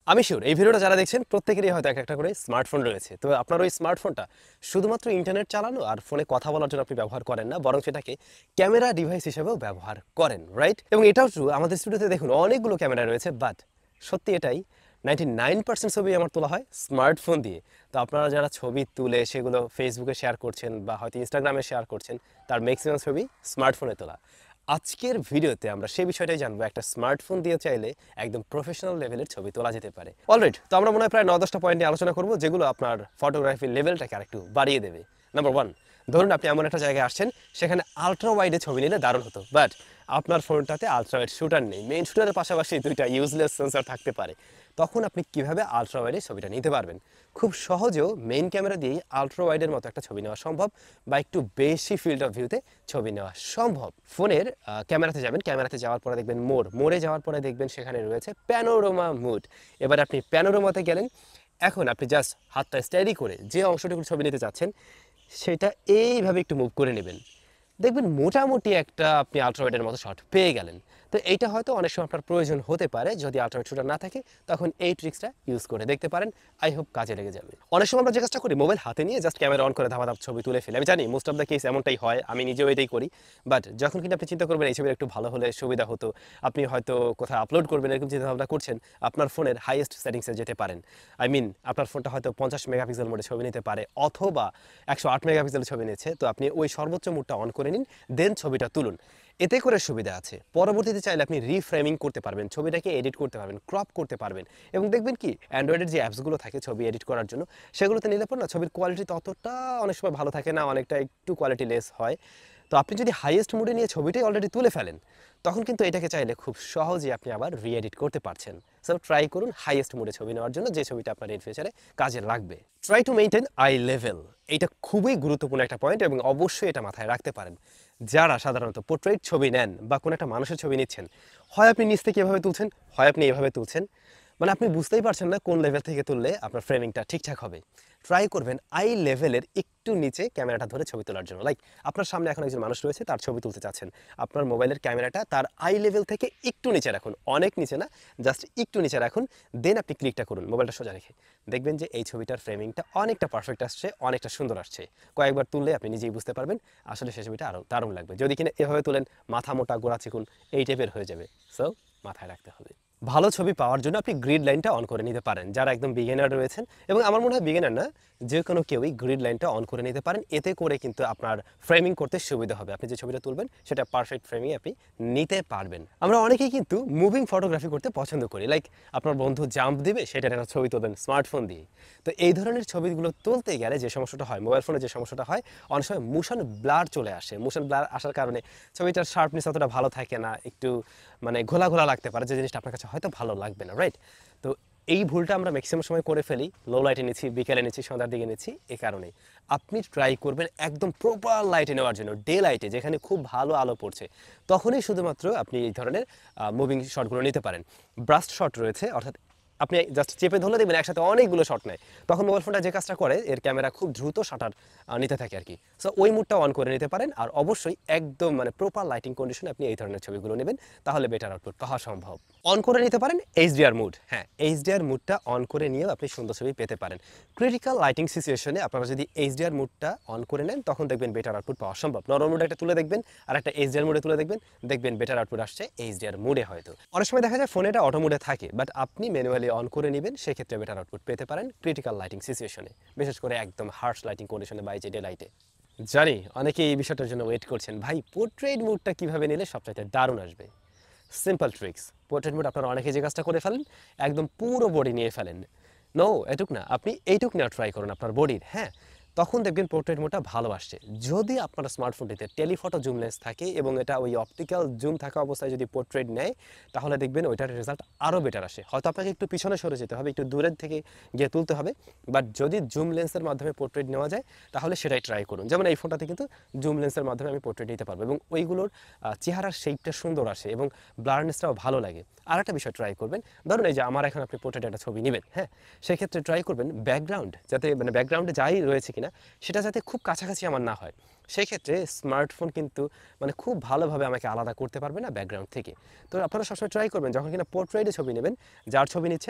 আমি শিওর এই ভিডিওটা যারা দেখছেন প্রত্যেকেরই হয়তো একটা করে স্মার্টফোন রয়েছে। তো আপনার ওই স্মার্টফোনটা শুধুমাত্র ইন্টারনেট চালানো আর ফোনে কথা বলার জন্য আপনি ব্যবহার করেন না, বরং সেটাকে ক্যামেরা ডিভাইস হিসেবেও ব্যবহার করেন, রাইট? এবং এটাও ট্রু, আমাদের স্টুডিওতে দেখুন অনেকগুলো ক্যামেরা রয়েছে, বাট সত্যি এটাই 99% ছবি আমার তোলা হয় স্মার্টফোন দিয়ে। তো আপনারা যারা ছবি তুলে সেগুলো ফেসবুকে শেয়ার করছেন বা হয়তো ইনস্টাগ্রামে শেয়ার করছেন, তার ম্যাক্সিমাম ছবি স্মার্টফোনে তোলা। আজকের ভিডিওতে আমরা সেই বিষয়টাই জানবো, একটা স্মার্টফোন দিয়ে চাইলে একদম প্রফেশনাল লেভেলের ছবি তোলা যেতে পারে। অলরাইট, তো আমরা মনে হয় প্রায় 9-10টা পয়েন্ট নিয়ে আলোচনা করবো, যেগুলো আপনার ফটোগ্রাফির লেভেলটাকে আরেকটু বাড়িয়ে দেবে। নাম্বার 1, ধরুন আপনি এমন একটা জায়গায় আসছেন, সেখানে আলট্রা ওয়াইডে ছবি নিলে দারুণ হতো, বাট আপনার ফোনটাতে আলট্রা ওয়াইড শুটার নেই। মেইন শুটারের পাশাপাশি দুইটা ইউজলেস সেন্সর থাকতে পারে। তখন আপনি কিভাবে আলট্রা ওয়াইডে ছবিটা নিতে পারবেন? খুব সহজেও মেইন ক্যামেরা দিয়েই আলট্রা ওয়াইডের মতো একটা ছবি নেওয়া সম্ভব, বা একটু বেশি ফিল্ড অফ ভিউতে ছবি নেওয়া সম্ভব। ফোনের ক্যামেরাতে যাবেন, ক্যামেরাতে যাওয়ার পরে দেখবেন মোড়ে যাওয়ার পরে দেখবেন সেখানে রয়েছে প্যানোরামা মোড। এবার আপনি প্যানোরামাতে গেলেন, এখন আপনি জাস্ট হাতটা স্টাডি করে যে অংশটুকু ছবি নিতে চাচ্ছেন সেটা এইভাবে একটু মুভ করে নেবেন, দেখবেন মোটামুটি একটা আপনি আলট্রাওয়াইডের মতো শট পেয়ে গেলেন। তো এইটা হয়তো অনেক সময় আপনার প্রয়োজন হতে পারে, যদি আলট্রাওয়াইড শুটার না থাকে তখন এই ট্রিক্সটা ইউজ করে দেখতে পারেন। আই হোপ কাজে লেগে যাবে। অনেক সময় আমরা যে কাজটা করি, মোবাইল হাতে নিয়ে জাস্ট ক্যামেরা অন করে ধাপ ছবি তুলে ফেলি। আমি জানি মোস্ট অফ দ্য কেস এমনটাই হয়, আমি নিজেও এটাই করি। বাট যখন কিন্তু আপনি চিন্তা করবেন এই ছবিটা একটু ভালো হলে সুবিধা হতো, আপনি হয়তো কোথাও আপলোড করবেন এরকম চিন্তাভাবনা করছেন, আপনার ফোনের হাইয়েস্ট সেটিংসে যেতে পারেন। আই মিন আপনার ফোনটা হয়তো 50 মেগাপিক্সেল মোডে ছবি নিতে পারে, অথবা 108 মেগাপিক্সেলের ছবি নিচ্ছে, তো আপনি ওই সর্বোচ্চ মোডটা অন করে নিন, দেন ছবিটা তুলুন। এতে করে সুবিধা আছে, পরবর্তীতে চাইলে আপনি রিফ্রেমিং করতে পারবেন, ছবিটাকে এডিট করতে পারবেন, ক্রপ করতে পারবেন। এবং দেখবেন কি, অ্যান্ড্রয়েডের যে অ্যাপসগুলো থাকে ছবি এডিট করার জন্য, সেগুলোতে নিলে পর না ছবির কোয়ালিটি ততটা অনেক সময় ভালো থাকে না, অনেকটা একটু কোয়ালিটি লেস হয়। তো আপনি যদি হাইয়েস্ট মোডে নিয়ে ছবিটাই অলরেডি তুলে ফেলেন, তখন কিন্তু এটাকে চাইলে খুব সহজেই আপনি আবার রি-এডিট করতে পারছেন। সো ট্রাই করুন হাইয়েস্ট মোডে ছবি নেওয়ার জন্য, যে ছবিটা আপনার ইন ফিউচারে কাজে লাগবে। Try to maintain eye level, এইটা খুবই গুরুত্বপূর্ণ একটা পয়েন্ট, এবং অবশ্যই এটা মাথায় রাখতে পারেন। যারা সাধারণত পোর্ট্রেট ছবি নেন বা কোনো একটা মানুষের ছবি নিচ্ছেন, হয় আপনি নিচ থেকে এভাবে তুলছেন, হয় আপনি এভাবে তুলছেন, মানে আপনি বুঝতেই পারছেন না কোন লেভেল থেকে তুললে আপনার ফ্রেমিংটা ঠিকঠাক হবে। ট্রাই করবেন আই লেভেলের একটু নিচে ক্যামেরাটা ধরে ছবি তোলার জন্য। লাইক আপনার সামনে এখন একজন মানুষ রয়েছে, তার ছবি তুলতে চাচ্ছেন, আপনার মোবাইলের ক্যামেরাটা তার আই লেভেল থেকে একটু নিচে রাখুন, অনেক নিচে না, জাস্ট একটু নিচে রাখুন, দেন আপনি ক্লিকটা করুন মোবাইলটা সোজা রেখে। দেখবেন যে এই ছবিটার ফ্রেমিংটা অনেকটা পারফেক্ট আসছে, অনেকটা সুন্দর আসছে। কয়েকবার তুললে আপনি নিজেই বুঝতে পারবেন আসলে সেই ছবিটা আরও দারুণ লাগবে। যদি কিনা এভাবে তুলেন, মাথা মোটা গোড়া চিকুন এই টাইপের হয়ে যাবে। সো মাথায় রাখতে হবে। ভালো ছবি পাওয়ার জন্য আপনি গ্রিড লাইনটা অন করে নিতে পারেন, যারা একদম বিগিনার রয়েছেন, এবং আমার মনে হয় বিগিনার না, যে কোনো কেউই গ্রিড লাইনটা অন করে নিতে পারেন। এতে করে কিন্তু আপনার ফ্রেমিং করতে সুবিধা হবে, আপনি যে ছবিটা তুলবেন সেটা পারফেক্ট ফ্রেমিং আপনি নিতে পারবেন। আমরা অনেকেই কিন্তু মুভিং ফটোগ্রাফি করতে পছন্দ করি, লাইক আপনার বন্ধু জাম্প দিবে, সেটা একটা ছবি তুলবেন স্মার্টফোন দিয়ে। তো এই ধরনের ছবিগুলো তুলতে গেলে যে সমস্যাটা হয়, মোবাইল ফোনে যে সমস্যাটা হয়, অনেক সময় মোশন ব্লার চলে আসে। মোশন ব্লার আসার কারণে ছবিটার শার্পনেস অতটা ভালো থাকে না, একটু মানে ঘোলা ঘোলা লাগতে পারে, যে জিনিসটা আপনার কাছে হয়তো ভালো লাগবে না, রাইট? তো এই ভুলটা আমরা ম্যাক্সিমাম সময় করে ফেলি, লো লাইটে নিচ্ছি, বিকেলে নিচ্ছি, সন্ধ্যার দিকে নিচ্ছি। এই কারণেই আপনি ট্রাই করবেন একদম প্রপার লাইটে নেওয়ার জন্য, ডে লাইটে, যেখানে খুব ভালো আলো পড়ছে, তখনই শুধুমাত্র আপনি এই ধরনের মুভিং শটগুলো নিতে পারেন। ব্রাস্ট শট রয়েছে, অর্থাৎ আপনি জাস্ট চেপে ধরলে দেখবেন একসাথে অনেকগুলো শট নেয়, তখন মোবাইল ফোনটা যে কাজটা করে, এর ক্যামেরা খুব দ্রুত শাটার নিতে থাকে আর কি। সো ওই মুডটা অন করে নিতে পারেন, আর অবশ্যই একদম মানে প্রপার লাইটিং কন্ডিশনে আপনি এই ধরনের ছবিগুলো নেবেন, তাহলে বেটার আউটপুট পাওয়া সম্ভব। অন করে নিতে পারেন এইচডিআর মুড। হ্যাঁ, এইচডিআর মুডটা অন করে নিয়েও আপনি সুন্দর ছবি পেতে পারেন। ক্রিটিক্যাল লাইটিং সিচুয়েশনে আপনারা যদি এইচডিআর মুডটা অন করে নেন, তখন দেখবেন বেটার আউটপুট পাওয়া সম্ভব। নরমাল মুড একটা তুলে দেখবেন, আর একটা এইচডিআর মুডে তুলে দেখবেন, দেখবেন বেটার আউটপুট আসছে এইচডিআর মুডে। হয়তো অনেক সময় দেখা যায় ফোনে এটা অটো মুডে থাকে, বাট আপনি ম্যানুয়ালি অন করে নেবেন, সেক্ষেত্রে বেটার আউটপুট পেতে পারেন ক্রিটিক্যাল লাইটিং সিচুয়েশনে, বিশেষ করে একদম হার্শ লাইটিং কন্ডিশনে বা ডে লাইটে। জানি অনেকেই এই বিষয়টার জন্য ওয়েট করছেন, ভাই পোর্ট্রেট মুডটা কীভাবে নিলে সবচাইতে দারুণ আসবে। Simple tricks. পোর্ট্রেট মুড আপনারা অনেকে যে কাজটা করে ফেলেন, একদম পুরো বডি নিয়ে ফেলেন। নো, এটুক না, আপনি এইটুক নেওয়ার ট্রাই করুন আপনার বডির। হ্যাঁ, তখন দেখবেন পোর্ট্রেট মোডটা ভালো আসছে। যদি আপনার স্মার্টফোনটিতে টেলিফটো জুম লেন্স থাকে এবং এটা ওই অপটিক্যাল জুম থাকা অবস্থায় যদি পোর্ট্রেট নেয়, তাহলে দেখবেন ওইটার রেজাল্ট আরও বেটার আসে। হয়তো আপনাকে একটু পিছনে সরে যেতে হবে, একটু দূরের থেকে গিয়ে তুলতে হবে, বাট যদি জুম লেন্সের মাধ্যমে পোর্ট্রেট নেওয়া যায়, তাহলে সেটাই ট্রাই করুন। যেমন এই ফোনটাতে কিন্তু জুম লেন্সের মাধ্যমে আমি পোর্ট্রেট নিতে পারবো, এবং ওইগুলোর চেহারার শেপটা সুন্দর আসে এবং ব্লারনেসটাও ভালো লাগে। আর একটা বিষয় ট্রাই করবেন, ধরুন এই যে আমার এখন আপনি পোর্ট্রেট একটা ছবি নেবেন, হ্যাঁ, সেক্ষেত্রে ট্রাই করবেন ব্যাকগ্রাউন্ড যাতে, মানে ব্যাকগ্রাউন্ডে যাই রয়েছে কিনা সেটা যাতে খুব কাছাকাছি আমার না হয়। সেই ক্ষেত্রে স্মার্টফোন কিন্তু মানে খুব ভালোভাবে আমাকে আলাদা করতে পারবে না ব্যাকগ্রাউন্ড থেকে। তো আপনারা সবসময় ট্রাই করবেন যখন কিনা পোর্ট্রেটে ছবি নেবেন, যার ছবি নিচ্ছেন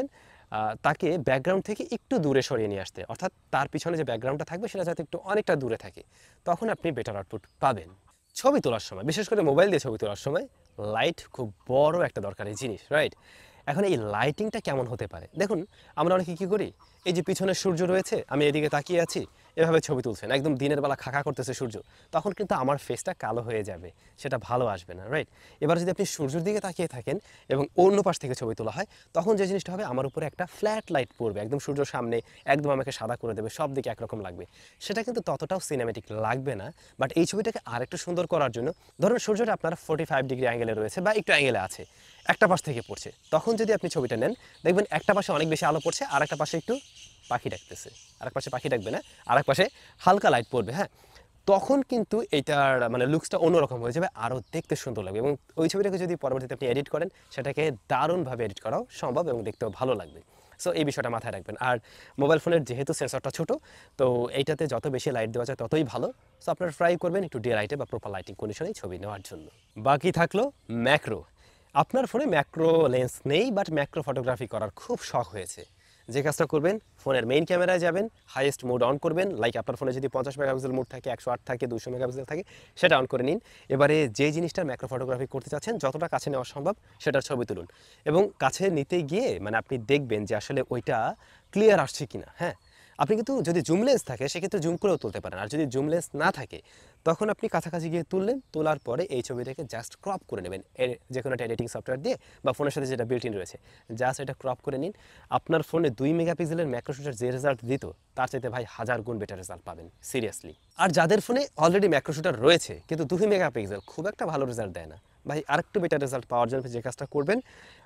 তাকে ব্যাকগ্রাউন্ড থেকে একটু দূরে সরিয়ে নিয়ে আসতে, অর্থাৎ তার পিছনে যে ব্যাকগ্রাউন্ডটা থাকবে সেটা যাতে একটু অনেকটা দূরে থাকে, তখন আপনি বেটার আউটপুট পাবেন। ছবি তোলার সময়, বিশেষ করে মোবাইল দিয়ে ছবি তোলার সময় লাইট খুব বড় একটা দরকারি জিনিস, রাইট? এখন এই লাইটিংটা কেমন হতে পারে দেখুন, আমরা অনেকে কী করি, এই যে পিছনে সূর্য রয়েছে, আমি এদিকে তাকিয়ে আছি, এভাবে ছবি তুলছেন, একদম দিনের বেলা খাকা করতেছে সূর্য, তখন কিন্তু আমার ফেসটা কালো হয়ে যাবে, সেটা ভালো আসবে না, রাইট? এবার যদি আপনি সূর্যের দিকে তাকিয়ে থাকেন এবং অন্য পাশ থেকে ছবি তোলা হয়, তখন যে জিনিসটা হবে, আমার উপরে একটা ফ্ল্যাট লাইট পড়বে, একদম সূর্যের সামনে, একদম আমাকে সাদা করে দেবে, সব দিকে একরকম লাগবে, সেটা কিন্তু ততটাও সিনেমেটিক লাগবে না। বাট এই ছবিটাকে আরেকটু সুন্দর করার জন্য, ধরুন সূর্যটা আপনার 45 ডিগ্রি অ্যাঙ্গেলে রয়েছে বা একটু অ্যাঙ্গেলে আছে, একটা পাশ থেকে পড়ছে, তখন যদি আপনি ছবিটা নেন, দেখবেন একটা পাশে অনেক বেশি আলো পড়ছে, আর একটা পাশে একটু পাখি ডাকতেছে, আর এক পাশে পাখি ডাকবে না, আর এক পাশে হালকা লাইট পড়বে, হ্যাঁ, তখন কিন্তু এটার মানে লুকসটা অন্যরকম হয়ে যাবে, আরও দেখতে সুন্দর লাগবে। এবং ওই ছবিটাকে যদি পরবর্তীতে আপনি এডিট করেন, সেটাকে দারুণভাবে এডিট করাও সম্ভব এবং দেখতেও ভালো লাগবে। সো এই বিষয়টা মাথায় রাখবেন। আর মোবাইল ফোনের যেহেতু সেন্সরটা ছোট, তো এইটাতে যত বেশি লাইট দেওয়া যায় ততই ভালো। সো আপনারা ট্রাই করবেন একটু ডে লাইটে বা প্রপার লাইটিং কন্ডিশনে ছবি নেওয়ার জন্য। বাকি থাকলো ম্যাক্রো। আপনার ফোনে ম্যাক্রো লেন্স নেই, বাট ম্যাক্রো ফটোগ্রাফি করার খুব শখ হয়েছে। যে কাজটা করবেন, ফোনের মেইন ক্যামেরায় যাবেন, হাইয়েস্ট মোড অন করবেন, লাইক আপনার ফোনে যদি 50 মেগাপিক্সেল মোড থাকে, 108 থাকে, 200 মেগাপিক্সেল থাকে, সেটা অন করে নিন। এবারে যে জিনিসটার ম্যাক্রো ফটোগ্রাফি করতে চাচ্ছেন, যতটা কাছে নেওয়া সম্ভব সেটার ছবি তুলুন, এবং কাছে নিতে গিয়ে মানে আপনি দেখবেন যে আসলে ওইটা ক্লিয়ার আসছে কিনা। হ্যাঁ, আপনি কিন্তু যদি জুম লেন্স থাকে সেক্ষেত্রে জুম করেও তুলতে পারেন, আর যদি জুম লেন্স না থাকে তখন আপনি কাছাকাছি গিয়ে তুললেন, তোলার পরে এই ছবিটাকে জাস্ট ক্রপ করে নেবেন, যে কোনো একটা এডিটিং সফটওয়্যার দিয়ে বা ফোনের সাথে যেটা বিল্ট ইন রয়েছে, জাস্ট এটা ক্রপ করে নিন। আপনার ফোনে 2 মেগাপিক্সেলের ম্যাক্রো শুটার যে রেজাল্ট দিত, তার চাইতে ভাই 1000 গুণ বেটার রেজাল্ট পাবেন, সিরিয়াসলি। আর যাদের ফোনে অলরেডি ম্যাক্রো শুটার রয়েছে কিন্তু 2 মেগাপিক্সেল খুব একটা ভালো রেজাল্ট দেয় না, ভাই আরেকটু বেটার রেজাল্ট পাওয়ার জন্য যে কাজটা করবেন,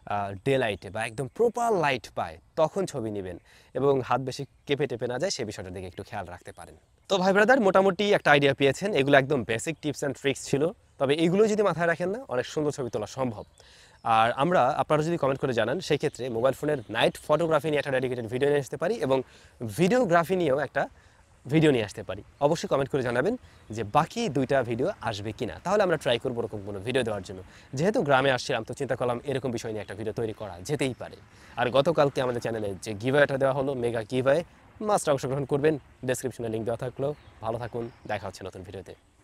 ডে লাইটে বা একদম প্রপার লাইট পায় তখন ছবি নেবেন, এবং হাত বেশি কেঁপে টেপে না যায় সে বিষয়টার দিকে একটু খেয়াল রাখতে পারেন। তো ভাই ব্রাদার, মোটামুটি একটা আইডিয়া পেয়েছেন, এগুলো একদম বেসিক টিপস অ্যান্ড ট্রিক্স ছিল, তবে এইগুলো যদি মাথায় রাখেন না, অনেক সুন্দর ছবি তোলা সম্ভব। আর আপনারা যদি কমেন্ট করে জানান, সেই ক্ষেত্রে মোবাইল ফোনের নাইট ফটোগ্রাফি নিয়ে একটা ডেডিকেটেড ভিডিও নিয়ে আসতে পারি, এবং ভিডিওগ্রাফি নিয়েও একটা ভিডিও নিয়ে আসতে পারি। অবশ্যই কমেন্ট করে জানাবেন যে বাকি 2টা ভিডিও আসবে কিনা, তাহলে আমরা ট্রাই করবো ওরকম কোনো ভিডিও দেওয়ার জন্য। যেহেতু গ্রামে আসছিলাম, তো চিন্তা করলাম এরকম বিষয় নিয়ে একটা ভিডিও তৈরি করা যেতেই পারে। আর গতকালকে আমাদের চ্যানেলে যে গিভঅ্যাওয়েটা দেওয়া হলো, মেগা গিভঅ্যাওয়ে, মাস্ট অংশগ্রহণ করবেন, ডেসক্রিপশনে লিঙ্ক দেওয়া থাকলো। ভালো থাকুন, দেখা হচ্ছে নতুন ভিডিওতে।